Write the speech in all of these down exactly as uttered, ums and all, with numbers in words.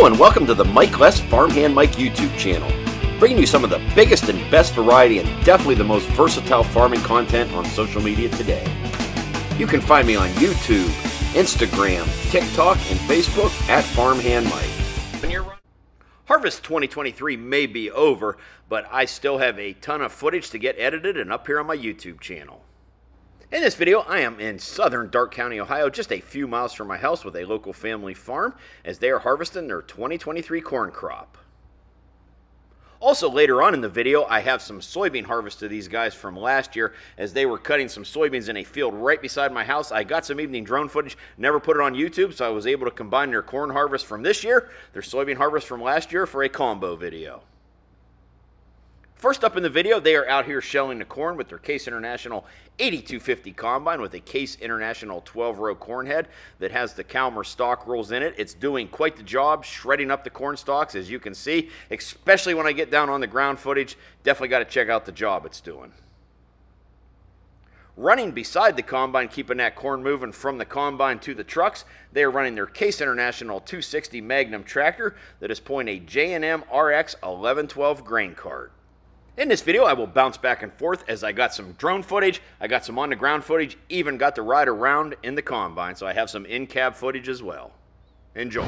Hello and welcome to the Mike Less Farmhand Mike YouTube channel, bringing you some of the biggest and best variety and definitely the most versatile farming content on social media today. You can find me on YouTube, Instagram, TikTok, and Facebook at Farmhand Mike. When you're Harvest twenty twenty-three may be over, but I still have a ton of footage to get edited and up here on my YouTube channel. In this video, I am in southern Darke County, Ohio, just a few miles from my house with a local family farm as they are harvesting their twenty twenty-three corn crop. Also, later on in the video, I have some soybean harvest of these guys from last year as they were cutting some soybeans in a field right beside my house. I got some evening drone footage, never put it on YouTube, so I was able to combine their corn harvest from this year, their soybean harvest from last year for a combo video. First up in the video, they are out here shelling the corn with their Case International eighty-two fifty combine with a Case International twelve row corn head that has the Calmer stalk rolls in it. It's doing quite the job shredding up the corn stalks, as you can see, especially when I get down on the ground footage. Definitely got to check out the job it's doing. Running beside the combine, keeping that corn moving from the combine to the trucks, they are running their Case International two sixty Magnum Tractor that is pulling a J and M R X eleven twelve grain cart. In this video, I will bounce back and forth as I got some drone footage, I got some on-the-ground footage, even got to ride around in the combine, so I have some in-cab footage as well. Enjoy.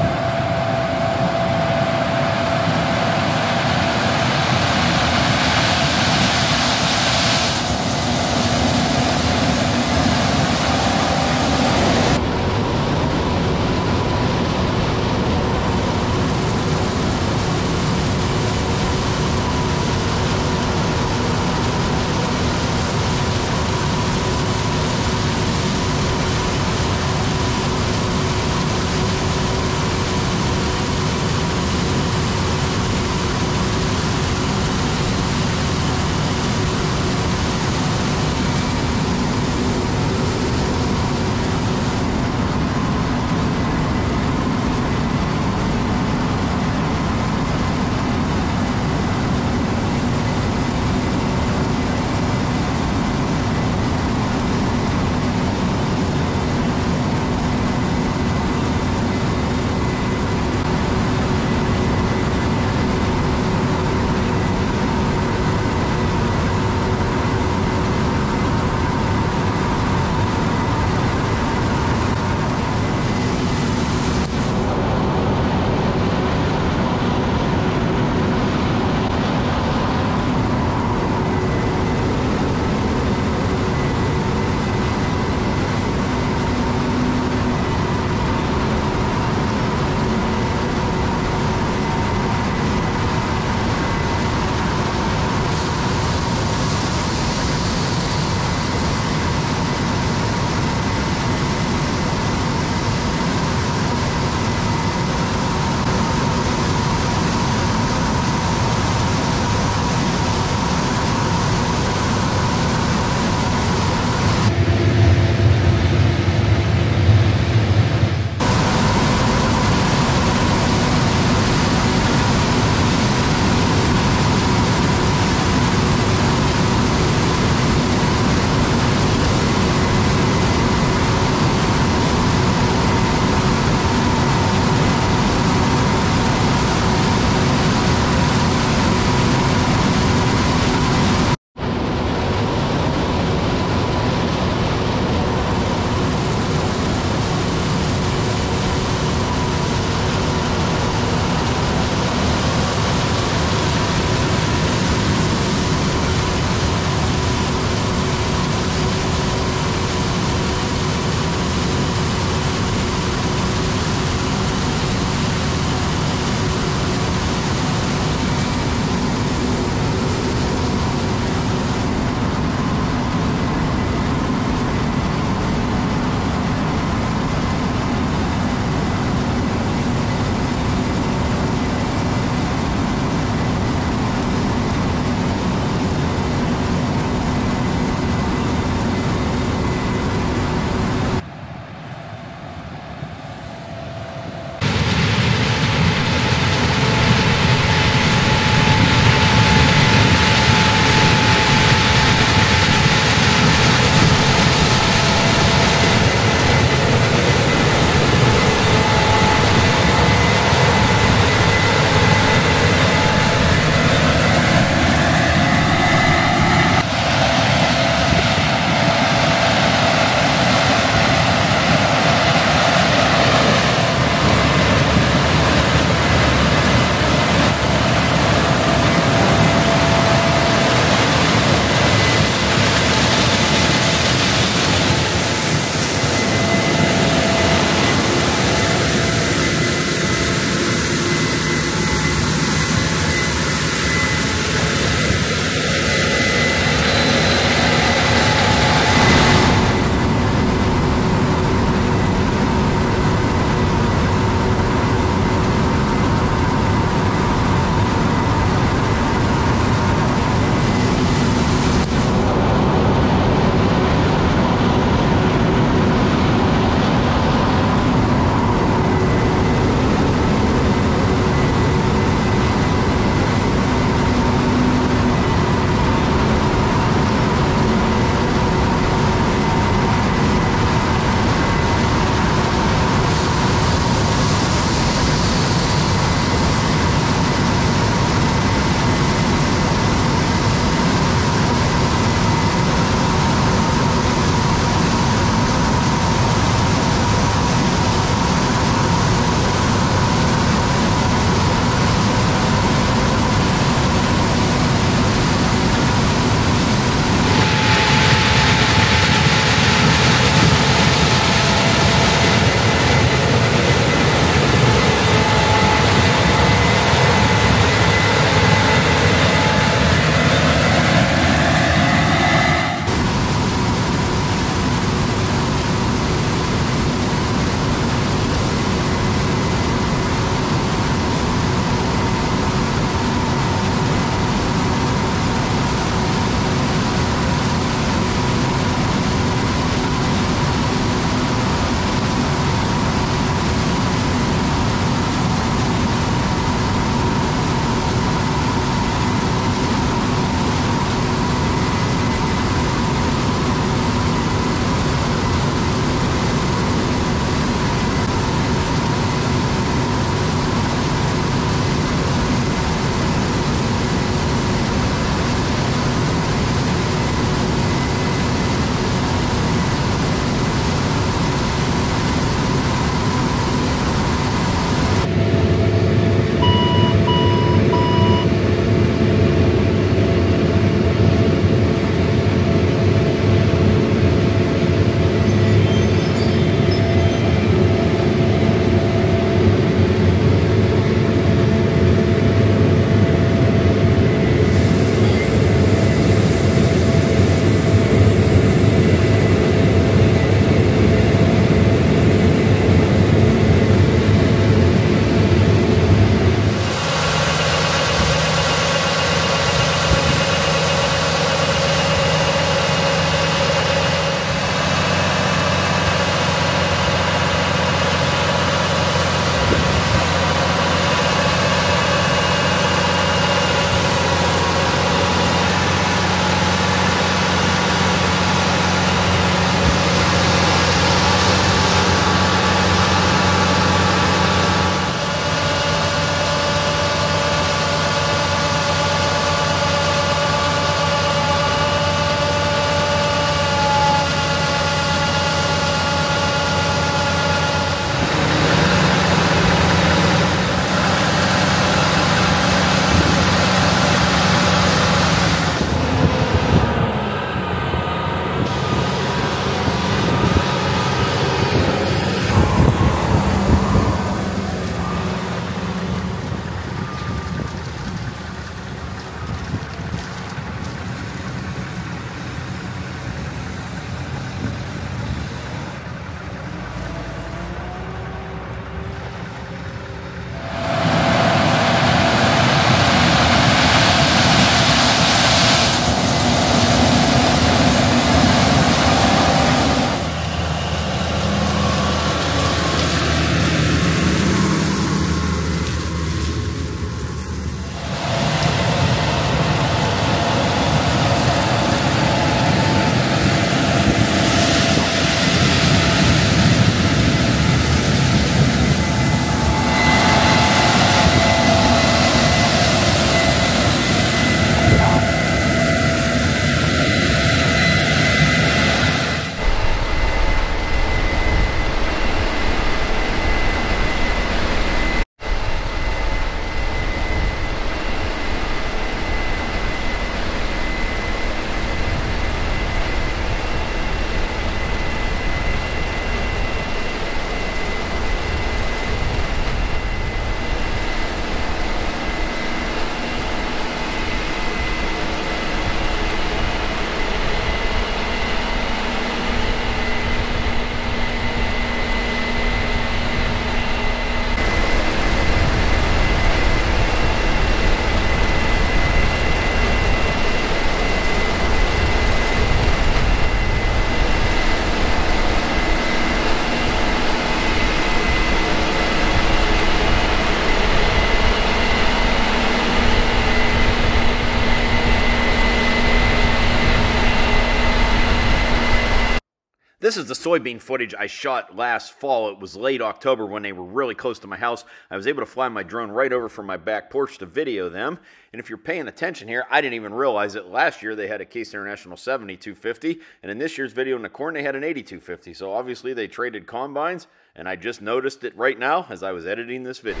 This is the soybean footage I shot last fall. It was late October when they were really close to my house. I was able to fly my drone right over from my back porch to video them. And if you're paying attention here, I didn't even realize that last year they had a Case International seventy-two fifty, and in this year's video in the corn they had an eighty-two fifty. So obviously they traded combines, and I just noticed it right now as I was editing this video.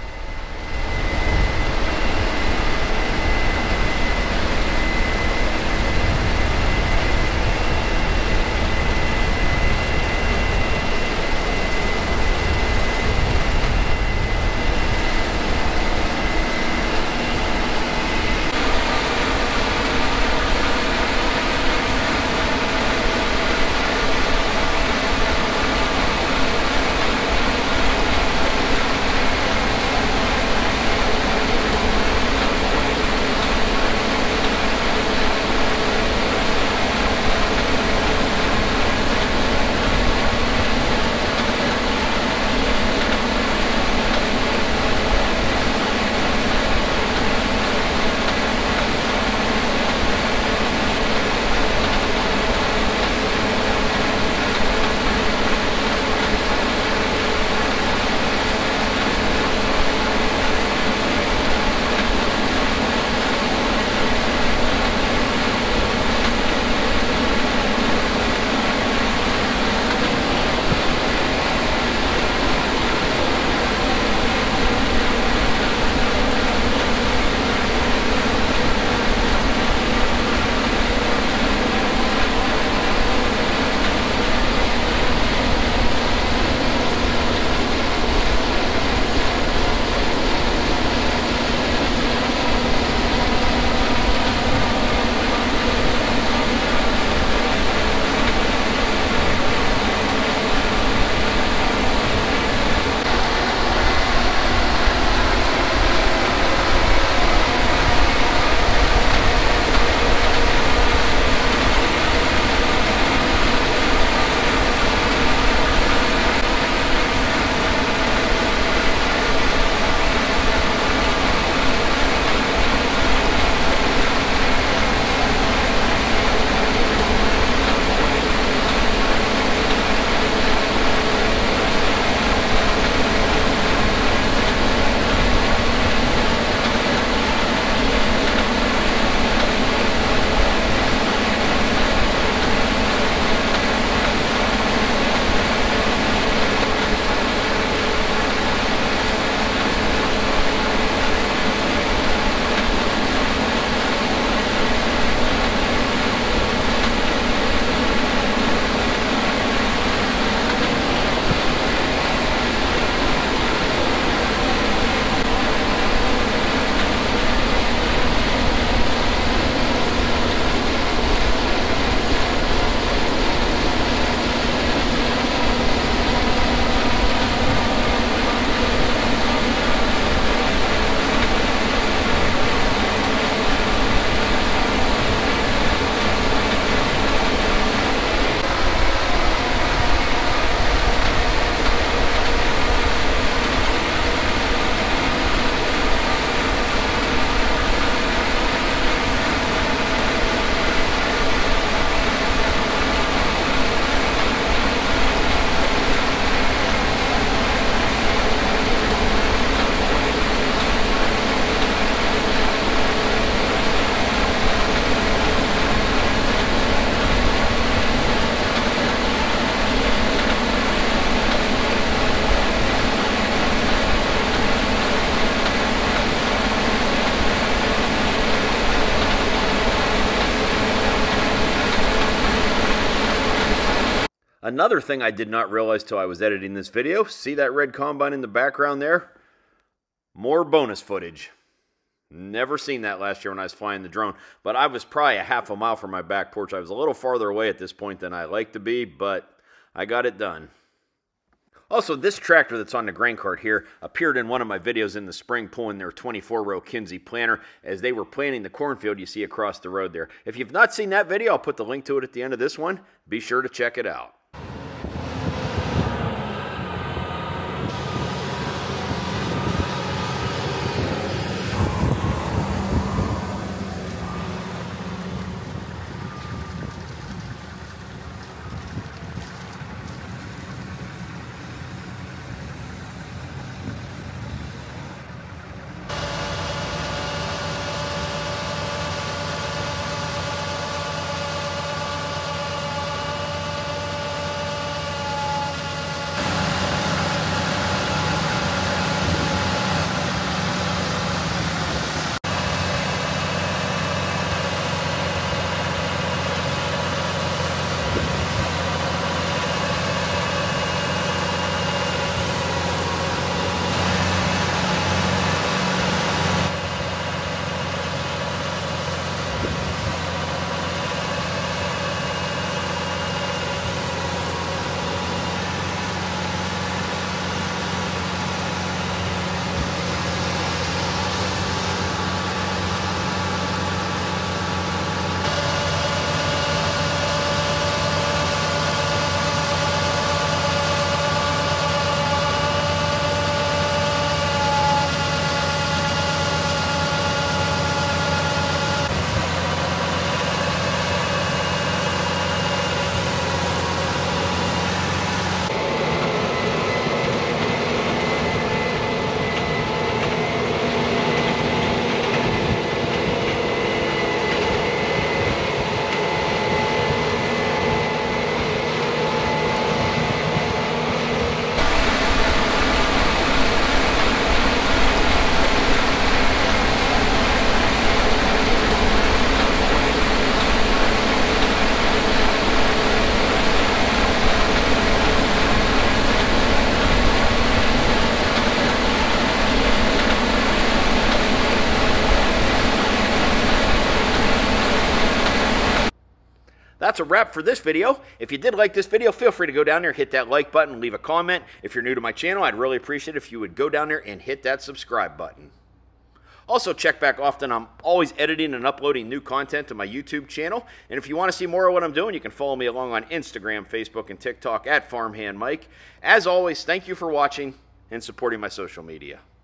Another thing I did not realize till I was editing this video, see that red combine in the background there? More bonus footage. Never seen that last year when I was flying the drone, but I was probably a half a mile from my back porch. I was a little farther away at this point than I like to be, but I got it done. Also, this tractor that's on the grain cart here appeared in one of my videos in the spring pulling their twenty-four row Kinsey planter as they were planting the cornfield you see across the road there. If you've not seen that video, I'll put the link to it at the end of this one. Be sure to check it out. that's a wrap for this video. If you did like this video, feel free to go down there, hit that like button, leave a comment. If you're new to my channel, I'd really appreciate it if you would go down there and hit that subscribe button. Also, check back often. I'm always editing and uploading new content to my YouTube channel. And if you want to see more of what I'm doing, you can follow me along on Instagram, Facebook, and TikTok at Farmhand Mike. As always, thank you for watching and supporting my social media.